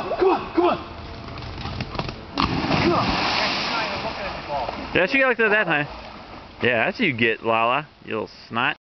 Come on, come on. Come on. Yeah, she looked at that time. Yeah, that's what you get, Lala. You little snot.